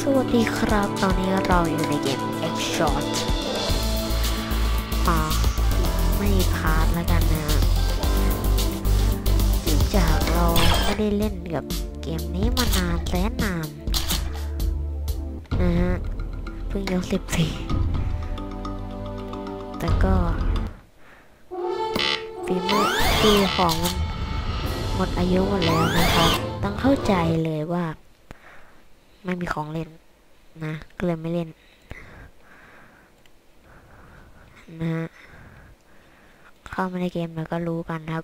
วัสดีครับตอนนี้เราอยู่ในเกม X Short ไม่พาร์ทแล้วกันนะเนื่องจากเราไม่ได้เล่นกับเกมนี้มานานแสนนานนะฮะเพิ่งยก14แต่ก็ปีของมันหมดอายุหมดแล้วนะครับต้องเข้าใจเลยว่าไม่มีของเล่นนะก็เลยไม่เล่นนะฮะเข้ามาในเกมแล้วก็รู้กันครับ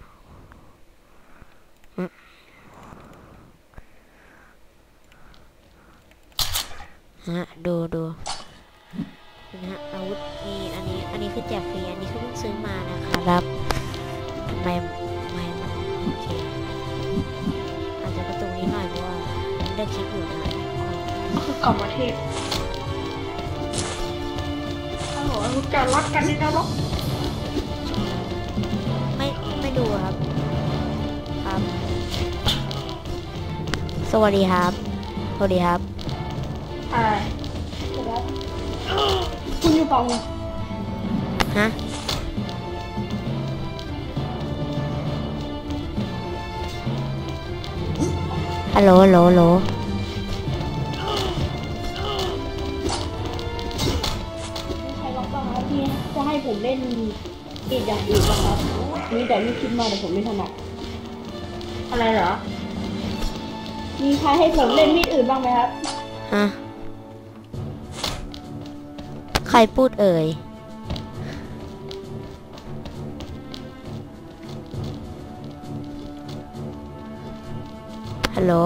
นะดูนะฮะอาวุธมีอันนี้คือแจกฟรีอันนี้คือเพิ่งซื้อมานะครับทำไมมันโอเคอาจจะกระตุกนิดหน่อยเพราะว่าเลือกคลิปอยู่นะก็คือกลับมาเทพฮัลโหลรู้จักรักกันนี่นะลูกไม่ดูครับสวัสดีครับอะไรคุณอยู่ฝั่งฮะฮัลโหลใครรับบ้างครับที่จะให้ผมเล่นอีกอย่างอื่นนะครับมีแต่ไม่คิดมาแต่ผมไม่ถนัดอะไรเหรอมีใครให้ผมเล่นมีดอื่นบ้างไหมครับฮะใครพูดเอ่ยฮัลโหล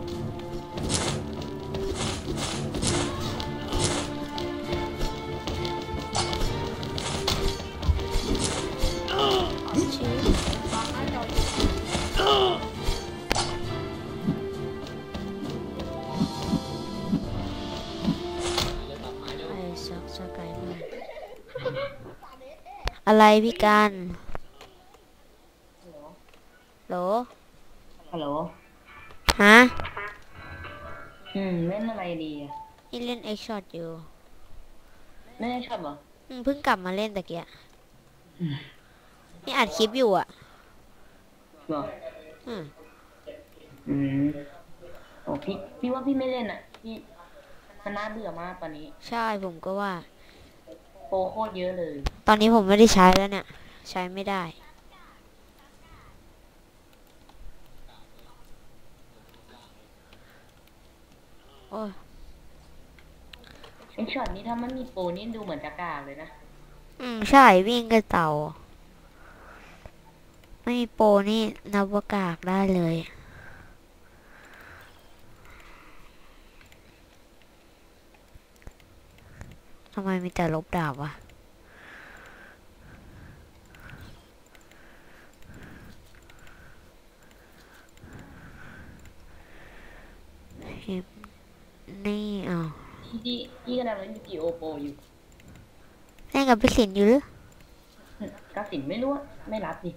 อะไรพี่กันโหลฮัลโหลฮะเล่นอะไรดีนี่เล่น X Shot อยู่ไม่ได้ชอบเหรอเพิ่งกลับมาเล่นตะเกียนี่อัดคลิปอยู่อ่ะเหรอโอ้พี่ว่าพี่ไม่เล่นอ่ะพี่มันน่าเบื่อมากตอนนี้ใช่ผมก็ว่าโปรโคตรเยอะเลยตอนนี้ผมไม่ได้ใช้แล้วเนี่ยใช้ไม่ได้โอ้ไอช็อตนี้ถ้ามันมีโปรนี่ดูเหมือนจะกากเลยนะใช่วิ่งกับเต่าไม่มีโปรนี่นับว่ากากได้เลยทำไมมีแต่ลบดาบวะนี่พี่กำลังเล่นยูกิโอโปรอยู่เล่นกับพี่สินอยู่หรือกสินไม่รู้ไม่รับดิ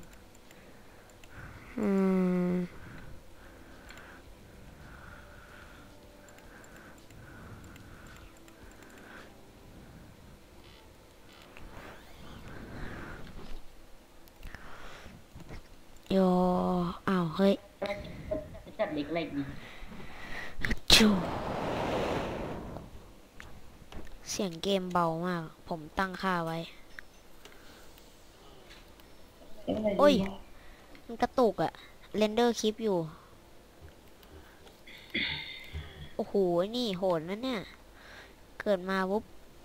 โยเฮ้ยจัดเล็กอะไรดีจูเสียงเกมเบามากผมตั้งค่าไว้โอ้ยมันกระตุกอะเรนเดอร์คลิปอยู่โอ้โหนี่โหดนะเนี่ยเกิดมาปุ๊บ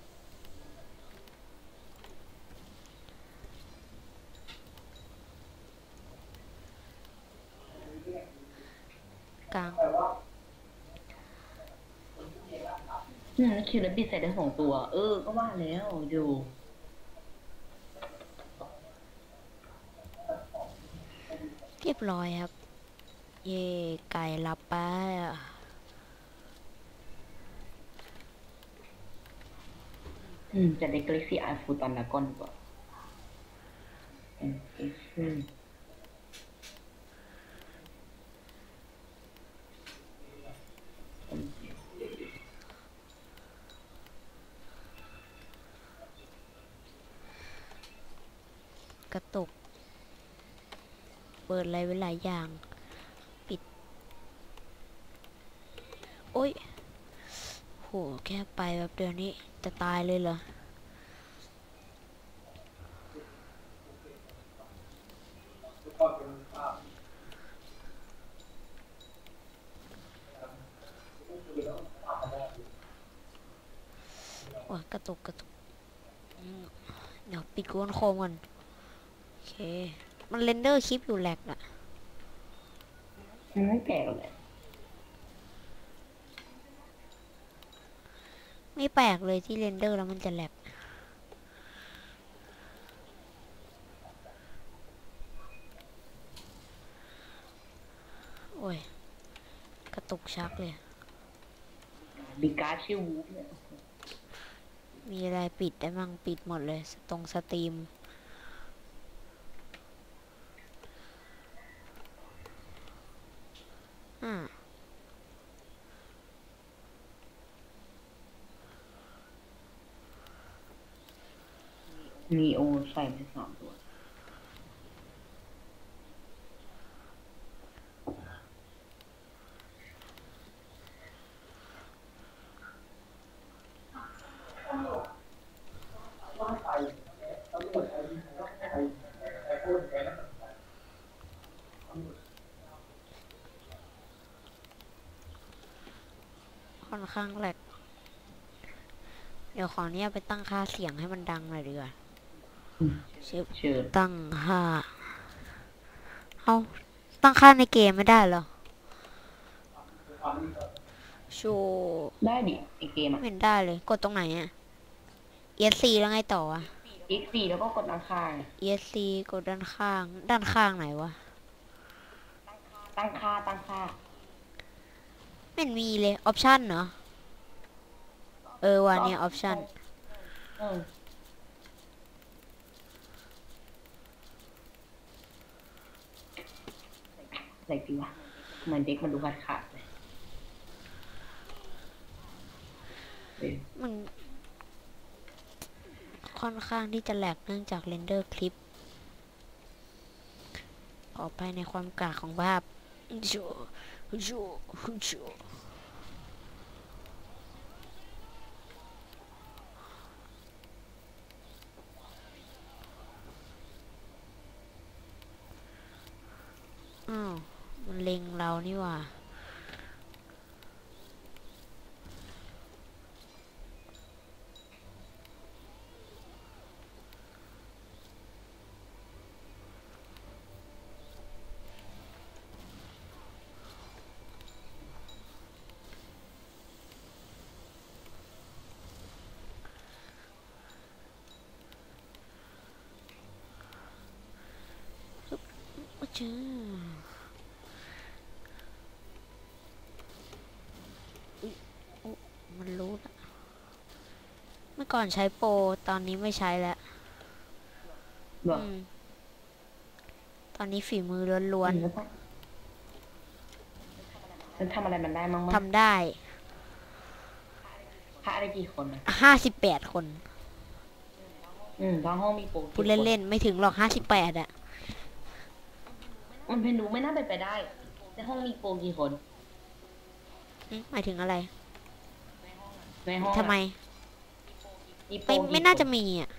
กลางคิวแล้วบิดใส่ได้2 ตัวก็ว่าแล้วดูเรียบร้อยครับเย่ไก่หลับไปจะได้กาแล็กซี่ไอฟูตอนละก้อนก่อนกระตุก เปิดอะไรไว้หลายอย่าง ปิด โอ้ยโหแค่ไปแบบเดียวนี้จะตายเลยเหรอโอ้ยกระตุกเดี๋ยวปิดกูโคมก่อนโอเคมันเรนเดอร์คลิปอยู่แหลกอะมันไม่แปลกเลยไม่แปลกเลยที่เรนเดอร์แล้วมันจะแหลกโอ้ยกระตุกชักเลยมีการ์ดชื่อวูฟเนี่ยมีอะไรปิดได้มั่งปิดหมดเลยตรงสตรีมอ่ามีโอใส่ไป2 ตัวค่อนข้างแหลกเดี๋ยวขอเนี้ยไปตั้งค่าเสียงให้มันดังหน่อยดีกว่าเชฟเชิญตั้งค่าเอาตั้งค่าในเกมไม่ได้เหรอโชว์ได้ดิไอเกมไม่อ่ะเห็นได้เลยกดตรงไหนอะ ESC แล้วไงต่ออะ X4 แล้วก็กดราคา ESC กดด้านข้างไหนวะตั้งค่าไม่เห็นมีเลยออปชั่นเนาะวันนี้ออปชั่นเอออะไรดีวะทำไมเด็กมันดูขาดเลยมันค่อนข้างที่จะแหลกเนื่องจากเรนเดอร์คลิปออกไปในความกากของภาพอ้าวมันเล็งเรานี่หว่าเจ้ามันรู้ละเมื่อก่อนใช้โปรตอนนี้ไม่ใช้แล้วเหรอตอนนี้ฝีมือล้วนมันทำอะไรมันได้มั้งๆทำได้พระอะไรกี่คนนะ 58 คนบางห้องมีโปรพูดเล่นๆไม่ถึงหรอก58อะมันเป็นดูไม่น่าเป็นไปได้ในห้องมีโปรกี่คนหมายถึงอะไรในห้องทำไมมีโปรกี่ไม่น่าจะคนมีอ่ะ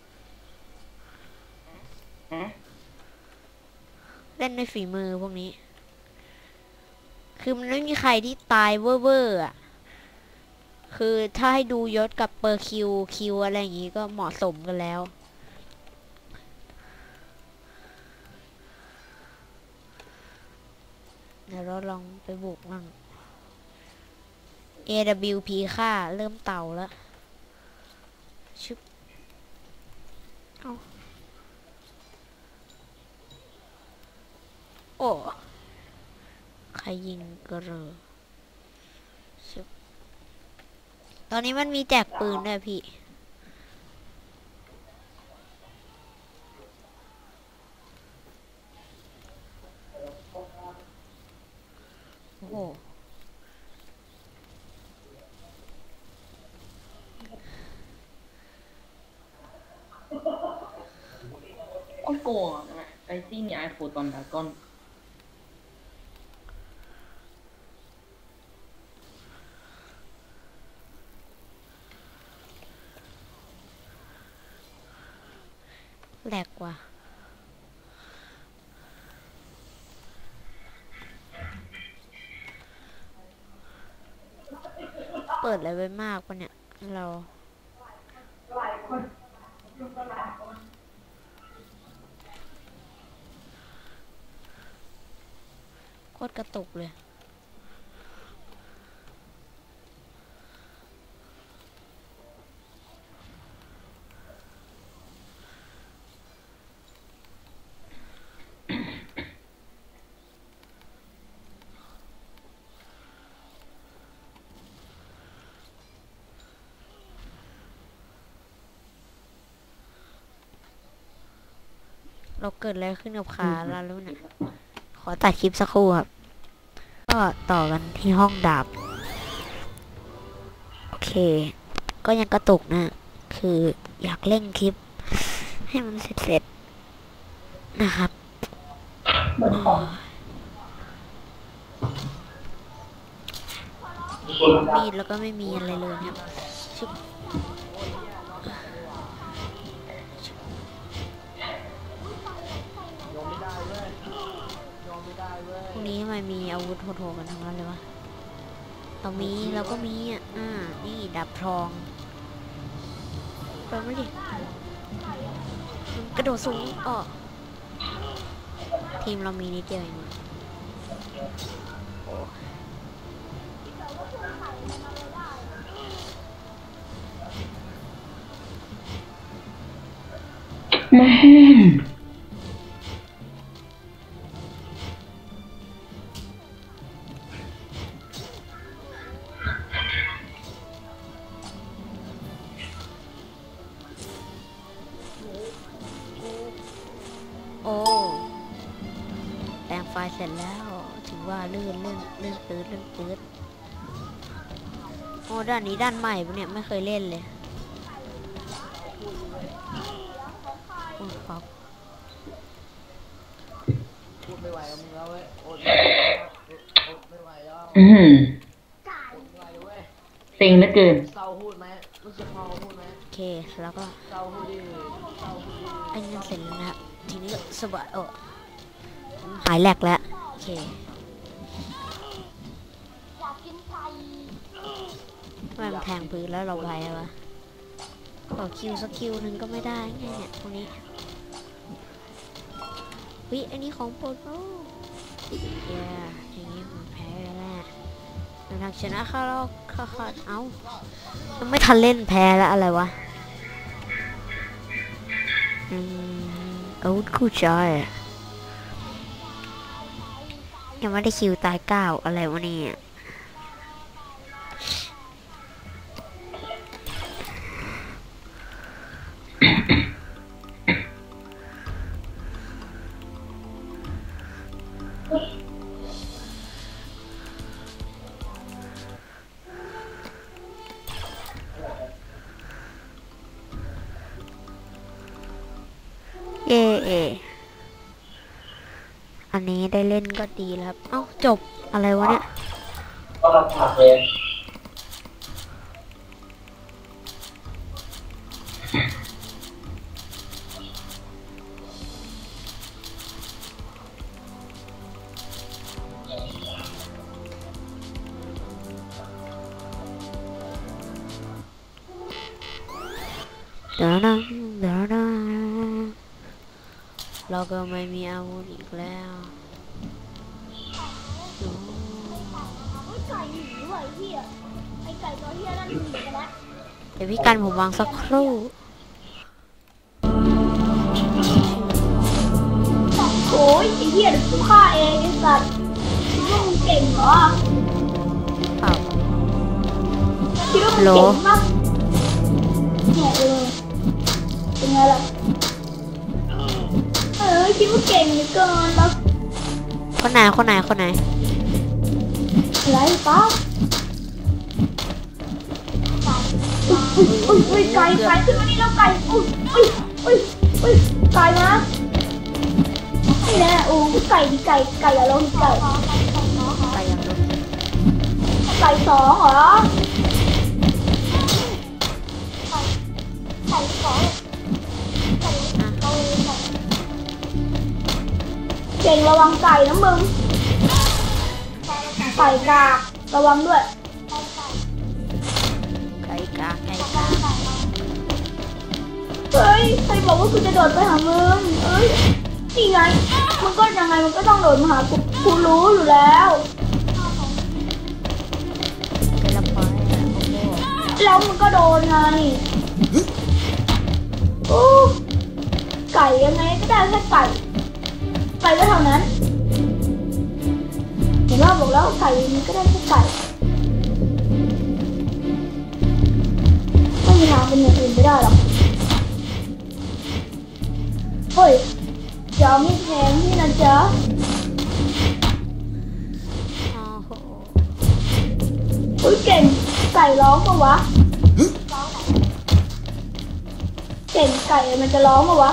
ฮะเล่นในฝีมือพวกนี้ คือมันไม่มีใครที่ตายเวอร์อ่ะ คือถ้าให้ดูยศกับเปอร์คิวอะไรอย่างงี้ก็เหมาะสมกันแล้ว เดี๋ยวเราลองไปบุกมั่ง AWP ค่าเริ่มเต่าแล้วชึบเอาโอ้ ใครยิงกระเรอชึบตอนนี้มันมีแจกปืนด้วยพี่ โอ้โหโอ้โกกงอ่ะไอซี่นี่ไอโฟตอนดากอนแหลกกว่าเปิดอะไรไว้มากปะเนี่ยเราโคตรกระตุกเลยเราเกิดอะไรขึ้นกับขาเราแล้วเนี่ยขอตัดคลิปสักครู่ครับก็ต่อกันที่ห้องดาบโอเคก็ยังกระตุกนะคืออยากเร่งคลิปให้มันเสร็จๆนะครับมีดแล้วก็ไม่มีอะไรเลยครับชุบพวกนี้ทำไมมีอาวุธโหดๆกันทั้งนั้นเลยวะเราก็มีนี่ดาบทองไปไม่ดิกระโดดสูงทีมเรามีนิดเดียวเองโอ้แปลงไฟล์เสร็จแล้วถือว่าลื่นปื๊ดโอ้ด้านนี้ด้านใหม่ปะเนี่ยไม่เคยเล่นเลยครับพูดไม่ไหวกับมึงแล้วเว้ยอดไม่ไหวแล้วอดไม่ไหวเว้ยเซ็งเหลือเกินเศร้าพูดไหมรู้สึกพอพูดไหมโอเคแล้วก็เศร้าพูดดิเศร้าพูดดิอันนี้เสร็จแล้วนะครับทีนี้ก็สบายหายแหลกแล้วโอเคทำไมมันแทงพื้นแล้วเราไปวะขอคิวสักคิวหนึ่งก็ไม่ได้ไงเนี่ยตรงนี้วิอันนี้ของโปรดเขาอย่างนี้ผมแพ้แล้วแหละทางชนะเขาเราเอ้ามันไม่ทันเล่นแพ้แล้วอะไรวะอาวุธคู่ใจยังไม่ได้คิวตาย9อะไรวะเนี่ยอันนี้ได้เล่นก็ดีแล้วครับเอ้าจบอะไรวะเนี่ยก็รับผ่านเลยเราก็ไม่มีอาวุธอีกแล้วเดี๋ยวพี่กันผมวางสักครู่โอ้ยไอ้เหี้ยเดี๋ยวกูฆ่าเองไอ้สัตว์คิดว่ามึงเก่งเหรอเปล่าคิดว่ามึงเก่งมากเนี่ยเป็นไงล่ะคิดว่าเก่งเหลือเกินแล้วคนไหนอะไรป๊าอุ้ยไก่ขึ้นมานี่แล้วไก่อุ้ยไก่นะนี่แหละโอ้ไก่ไก่อย่าลงไก่ไปยังรถไก่สองเหรอไก่สองเก่งระวังไก่นะมึงไก่การะวังด้วยไก่กาเฮ้ยใครบอกว่ากูจะโดดไปหามึงเอ้ยนี่ไงมันก็ยังไงมันก็ต้องโดดมาหากูรู้อยู่แล้วไปละไปโอ้โหแล้วมันก็โดนไงโอ้ไก่ยังไงก็ได้แค่ไก่ก็เท่านั้นเห็นว่าบอกแล้วไก่มันก็ได้แค่ไก่ไม่มีทางเป็นอย่างอื่นไม่ได้หรอกเฮ้ยจะเอามีดแทงพี่นะจ๊ะโอ้โหเฮ้ยเก่งไก่ร้องปะวะเก่งไก่มันจะร้องปะวะ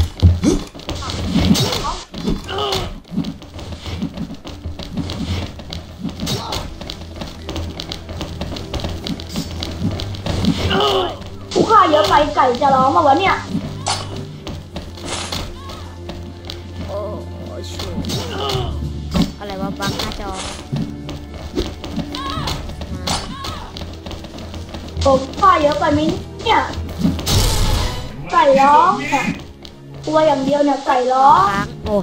กูฆ่าเยอะไปไก่จะร้องปะวะเนี่ยโอ้โหชูอะไรวะบังหน้าจอมาโอ้ฆ่าเยอะไปไหมเนี่ยไก่ร้องเนี่ยตัวอย่างเดียวเนี่ยไก่ร้องค้างโอ้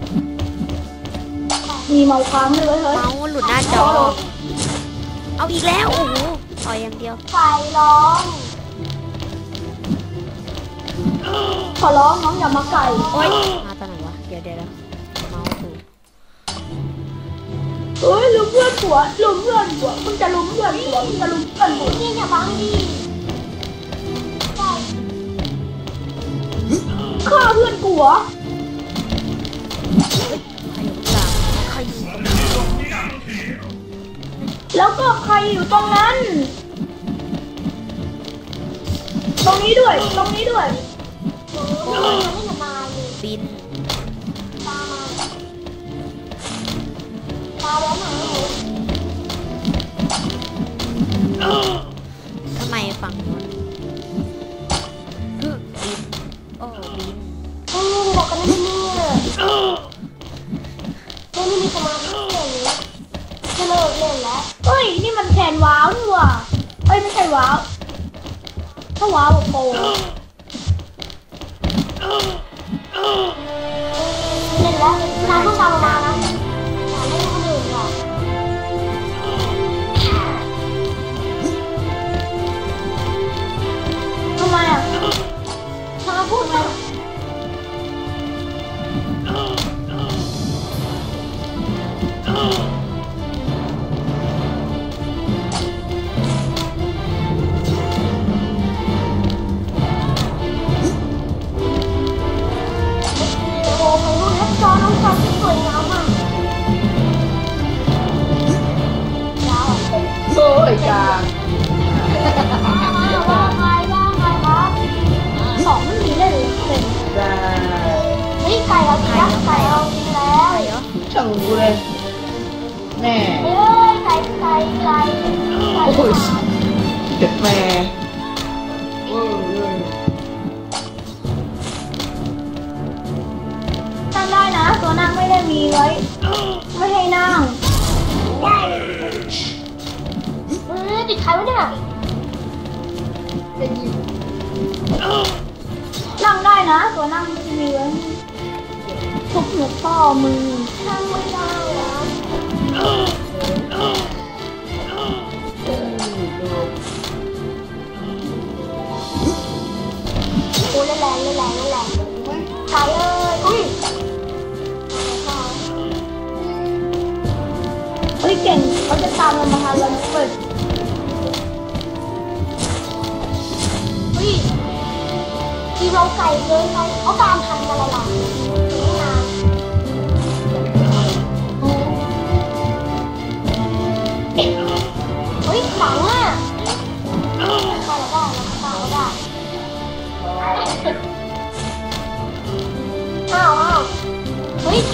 มีเมาค้างเลยเฮ้ยเมาส์หลุดหน้าจอ เอาอีกแล้วโอ้โหต่อยอย่างเดียวไก่ร้องขอร้องน้องอย่ามาไก่โอ้ยมาตอนไหนวะเดี๋ยวเมาส์ถูกเฮ้ยลุมเพื่อนผัวลุมเพื่อนผัวมึงจะลุมเพื่อนผัวมึงจะลุมเพื่อนผัวนี่อย่าบังดิฆ่าเพื่อนผัวใครอยู่กลางใครอยู่ตรงนี้แล้วก็ใครอยู่ตรงนั้น ตรงนี้ด้วยตรงนี้ด้วยโอ้ยบินทำไมฝั่งนู้นบินโอ้บินบอกกันไม่เนี่ยไม่มีสมาธิเลยจะเลิกเล่นแล้วเฮ้ยนี่มันแทนว้าวนี่ว่ะเฮ้ยไม่ใช่ว้าวถ้าว้าวโปเล่นแล้วน้ำต้องตามมานะอย่าเล่นคนอื่นหรอกทำไมอ่ะทำไมพูดไหมโอ้ยกาว่าไงครับสองไม่มีเลยเป็นได้เฮ้ยไก่เรากินแล้วไก่เรากินแล้วใครเหรอช่างรู้เลยแน่เฮ้ยไก่โอ้ยเจ็บแม่โอ้ยนั่งได้นะตัวนั่งไม่ได้มีไว้ไม่ให้นั่งติดใครวะเนี่ยนั่งได้นะตัวนั่งไม่ได้มีไว้ทุบหัวพ่อมึงนั่งไม่ได้แล้วโอ้ยแรงไก่เอ้ยอุ้ยเฮ้ยเก่งเขาจะตามเรามาหาเราเปิดเฮ้ยทีเราไก่เกินไปเขาตามทันกันแล้วล่ะถึงนานเฮ้ยหลังอ่ะไปแล้วได้ตามได้อ้าวเฮ้ย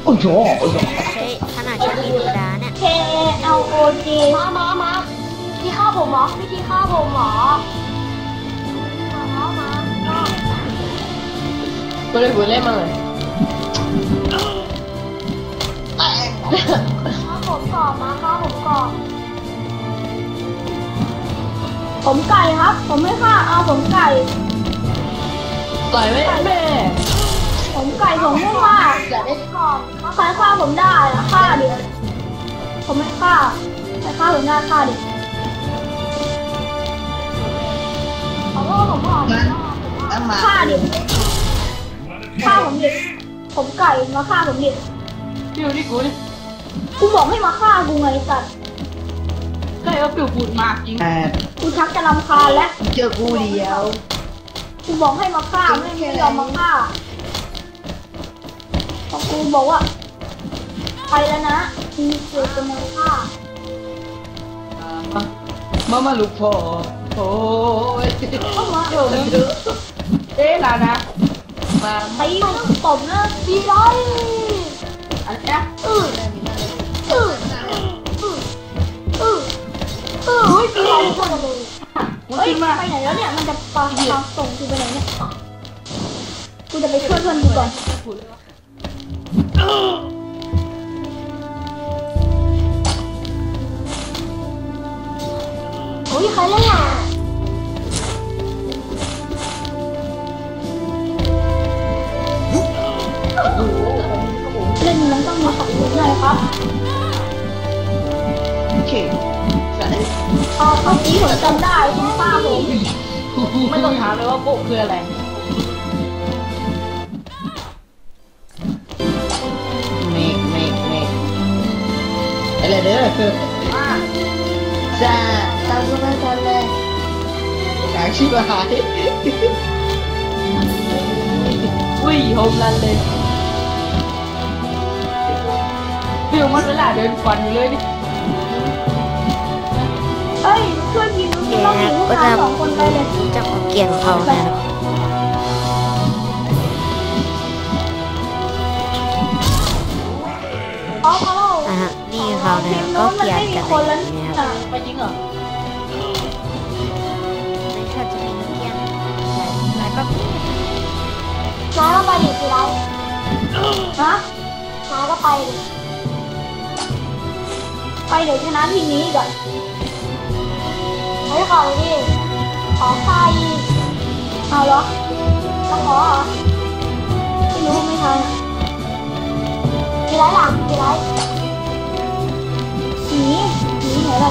โอ้โหใช้ขนาดใช้มีดธรรมดาเนี่ย KLOG มาที่ฆ่าผมเหรอพี่ที่ฆ่าผมเหรอมาก็เลยหัวเล่นมาเลยฆ่าผมก่อนมาฆ่าผมก่อนผมไก่ครับ ผมไม่ฆ่าเอาผมไก่ต่อยไม่แม่ผมไก่ผมไม่ฆ่าจะได้ก่อนใครฆ่าผมได้อะฆ่าดิผมไม่ฆ่าใครฆ่าผมได้ฆ่าดิขอโทษผมก่อนฆ่าดิฆ่าผมดิผมไก่มาฆ่าผมดิพี่ดูที่กูดิกูบอกให้มาฆ่ากูไงสัตว์ใกล้เอาปิวปูดมากจริงกูชักจะรำคาญแล้วเจอกูเดียวกูบอกให้มาฆ่าไม่ยอมมาฆ่าพอกูบอกว่าไปแล้วนะกูเกิดจะมาฆ่ามาลูกพ่อโอ้ยเข้ามาเดี๋ยวเอ๊ะล่ะนะมาตีมันตบนะตีไรอะไรนะเฮ้ยตีไรชนเลยมึงเฮ้ยขึ้นมาไปไหนแล้วเนี่ยมันจะปาส่งกูไปไหนเนี่ยกูจะไปช่วยเพื่อนกูก่อนโอ้ยใครเล่นอ่ะเล่นมันต้องมีของหน่อยครับโอเคใช่เอาตีผมจำได้คุณป้าผมไม่ต้องถามเลยว่าโป๊ะคืออะไรเมกอะไรเด้อจ้าตามก็ไม่ทันเลยกางชิบหายอุ้ยโฮมรันเลยฟิวมันเวลาเดินฟันอยู่เลยดิเอ้ยช่วยพิมพ์แกต้องมีลูกก็ค้าจะสองคนไปเลยจะของเกียรติของเขานะครับอ๋อพอแล้วนะฮะนี่เขาเนี่ยก็เกลียดกันคนเลแล้วยนี่นะครับไปจริงเหรอไม่ชอบจะมีเกียรติแล้วก็น้าก็ไปดิสิเราฮะน้าก็ไปดิไปเดี๋ยวชนะทีมนี้ก่อนไปก่อนเลยดิขอไฟเอาเหรอจะขอเหรอไม่รู้ไม่ทันมีไรหลังมีไรหนีเหรอล่ะ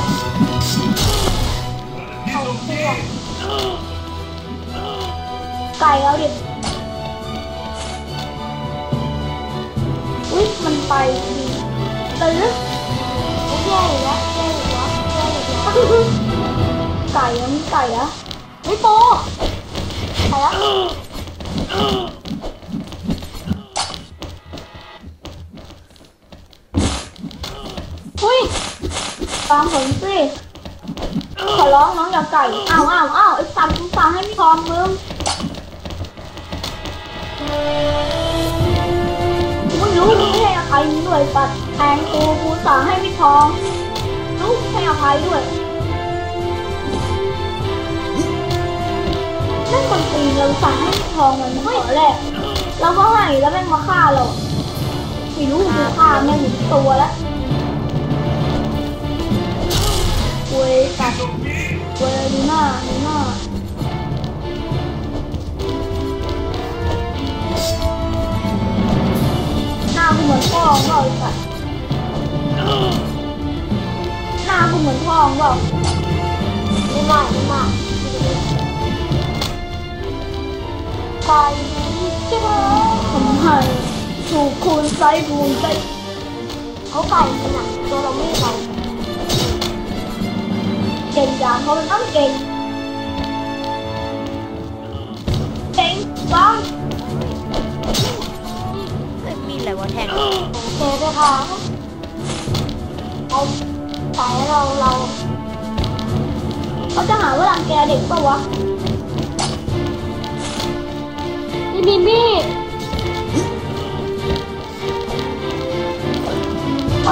ใส่เสื้อไก่เอาดิอุ้ยมันไปดีตื้อไม่แย่อีกแล้วแย่อีกแล้วแย่อีกแล้วไก่อะมีไก่อะเฮ้ยโตไปแล้วอุ้ยตามผมสิขอร้องน้องอย่าไก่อ้าวไอ้สัตว์กูสั่งให้พี่ทองมึงกูไม่รู้มึงไม่ให้อภัยมึงด้วยปัดแทงกูสั่งให้พี่ทองรู้ให้อภัยด้วยนั่นคนตีเราสั่งให้พี่ทองมันไม่ขอแรกเราก็ให้แล้วแม่งมาฆ่าเราไม่รู้กูฆ่าแม่งอยู่ตัวแล้วเว้ยสัตว์เว้ยดูหน้าหน้ากูเหมือนพ่อของเราไอ้สัตว์หน้ากูเหมือนพ่อของเราไม่มากไก่ใช่ไหมทำให้ถูกคูณไซบูนไปเขาไก่เป็นหนักตัวเราไม่ไก่เก่งอย่างเขาเป็นต้องเก่งบ้างมีอะไรวะแทงโอเคด้วยค่ะเอาใส่เราเขาจะหาว่ารังแกเด็กปะวะนี่มีมีด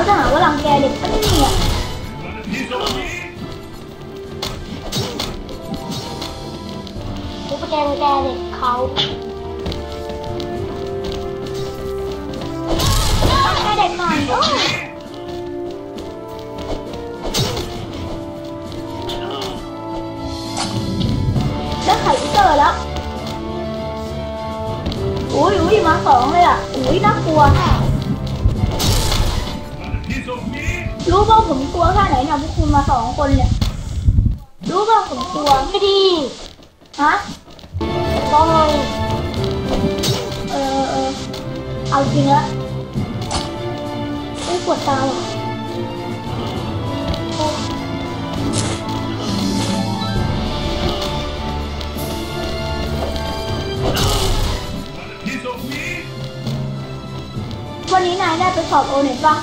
จะหาว่ารังแกเด็กปะเนี่ยกูไปแกล้งแกเด็กเขาแกเด็กหน่อยได้ไข่อีเตอร์แล้วอุ้ยมาสองเลยอ่ะอุ้ยน่ากลัวรู้ป่ะผมกลัวแค่ไหนเนี่ยพวกคุณมาสองคนเนี่ยรู้ป่ะผมกลัวไม่ดีฮะต้องเลยเอาจริงละไม่ปวดตาหรอวันนี้นายได้ไปสอบโอเน็ตป่ะ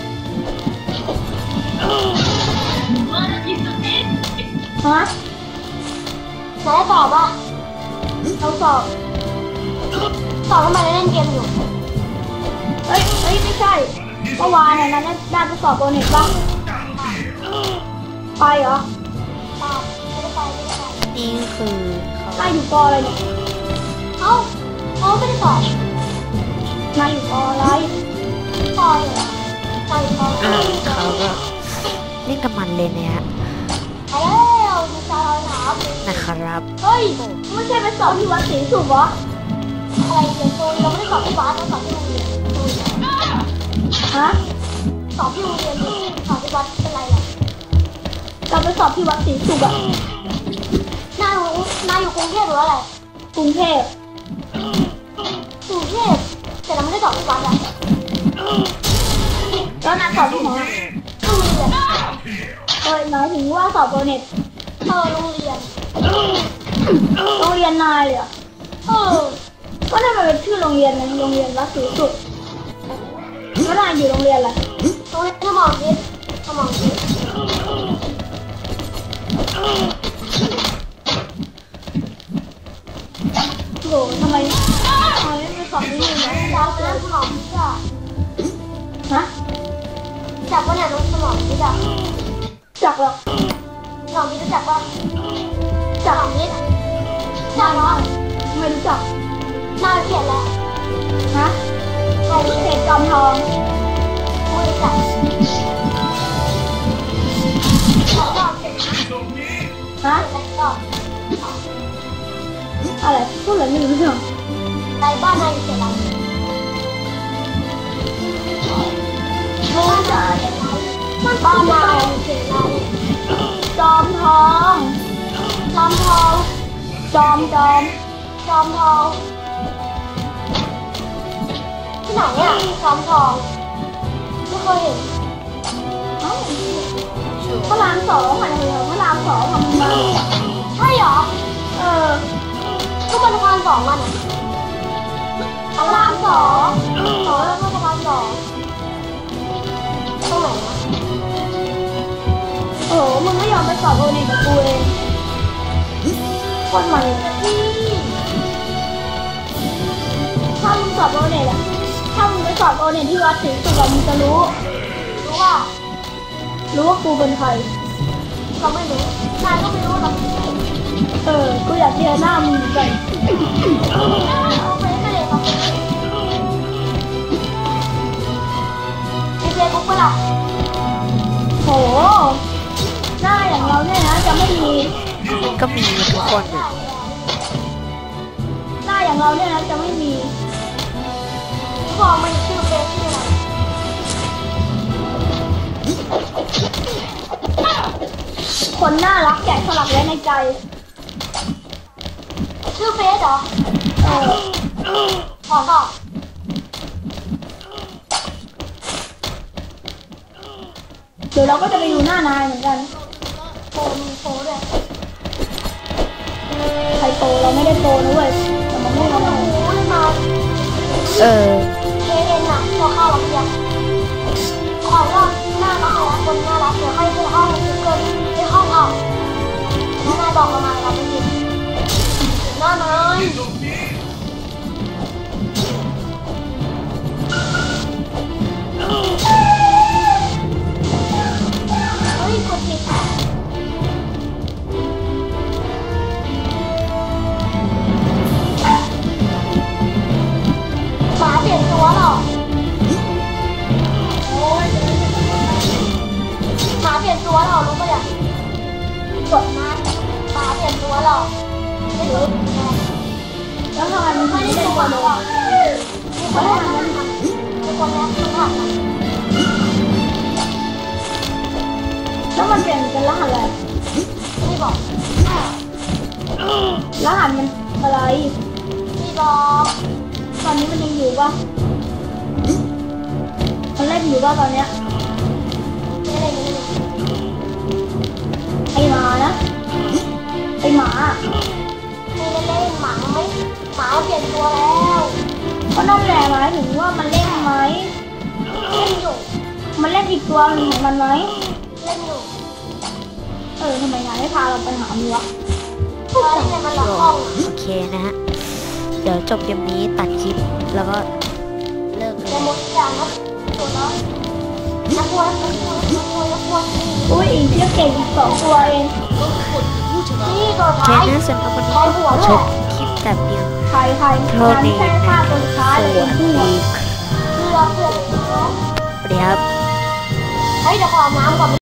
ฮะนายได้สอบป่ะเราสอบทำไมเล่นเกมอยู่เฮ้ยไม่ใช่เมื่อวานน่ะนั้นได้ไปสอบโอเน็ตป่ะไปเหรอไม่ได้ไปนี่คือเขานายอยู่ปออะไรเนี่ยเขาไม่ได้สอบนายอยู่ปออะไรปอเหรอนายอยู่ปอเขาก็เล่นกับมันเลยเนี่ยแล้วดูใจเราหนานะครับเฮ้ยไม่ใช่ไปสอบที่วัดศรีสุขเหรออะไรเดี๋ยวโซนเราไม่ได้สอบที่วัดเราสอบที่โรงเรียนฮะสอบที่โรงเรียนสอบที่วัดเป็นไรล่ะเราไปสอบที่วัดศรีสุขอะนายอยู่กรุงเทพหรืออะไรกรุงเทพแต่เราไม่ได้สอบที่วัดอะแล้วนายสอบที่ไหนโรงเรียนหมายถึงว่าสอบโอเน็ตโรงเรียนนายเลยอ่ะก็ได้มาเป็นชื่อโรงเรียนนะโรงเรียนวัดศรีสุขแล้วนายอยู่โรงเรียนอะไรโรงเรียนสมองทิศโหทำไมไม่สอบที่นี่นะดาวจะสมองทิศอะฮะจับว่าเนี่ยสมองทิศอะจับหรอสองทิศรู้จักป่ะจับทิศจับเหรอไม่รู้จักน่าเกลียดแล้วฮะใครเขตจอมทองไม่รู้จักฮะอะไรพูดอะไรไม่รู้เรื่องในบ้านนายอยู่เขตอะไรบ้านนายอยู่เขตอะไรจอมทองที่ไหนอ่ะจอมทองไม่เคยเห็นพระราม2อะไรเหรอพระราม2ทำมาใช่เหรอก็มันพระราม2มันอ่ะพระราม2แล้วก็พระราม2ตรงไหนวะโอ้โหมึงไม่ยอมไปสอบโอเน็ตกับกูเองคนใหม่ถ้ามึงสอบโอเน็ตอะถ้ามึงไปสอบโอเน็ตที่วัดศรีสุขมึงจะรู้ว่ากูเป็นใครเราไม่รู้นายก็ไม่รู้หรอกกูอยากเจอหน้ามึงกันเอาไปไม่ได้ครับเจ๊กุ๊กปะล่ะโหหน้าอย่างเราเนี่ยนะจะไม่มีก็มีทุกคนอ่ะหน้าอย่างเราเนี่ยนะจะไม่มีพอมันชื่อเฟซชื่ออะไรคนน่ารักแกะสลักไว้ในใจชื่อเฟซเหรอขอบอกเดี๋ยวเราก็จะไปดูหน้านายเหมือนกันโปด้วยใครโปเราไม่ได้โปนะเว้ยแต่มันไม่รู้เลยมาเอ็นน่ะพอเข้าเราเพียงขอว่าหน้ารักแล้วคนน่ารักเดี๋ยวให้ไปห้องเกินไปห้องเอาแล้วนายบอกเรามาเราไม่ยินหน้านายอนเลยมีคนแรกมันมีคนแรกมันหักแล้วมันเปลี่ยนเป็นรหัสอะไรไม่บอกรหัสมันอะไรไม่บอกตอนนี้มันยังอยู่ปะมันเล่นอยู่ปะตอนเนี้ยไม่เล่นไอหมานะไอหมาไม่เล่นหมาไหมหมาเปลี่ยนตัวแล้วก็นั่นแหละหมายถึงว่ามันเล่นไหมเล่นอยู่มันเล่นอีกตัวหนึ่งของมันไหมเล่นอยู่ทำไมนายไม่พาเราไปหามันวะเพราะนี่มันล็อกห้องโอเคนะฮะ เดี๋ยวจบเกมนี้ตัดคลิปแล้วก็เลิกเลยจะหมดอย่างครับตัวน้อยนักวัวอุ้ยอีกเชื่อเก่งอีก2 ตัวเองนี่ตัวโอเคท้ายนะสำหรับวันนี้ขอจบคลิปแต่เพียงใครเท่านี้แค่นะฆ่าตัวท้ายสเลยวัสเพื่ดีอสวัสดีครับเฮ้ยเดี๋ยวขอน้ำก่อน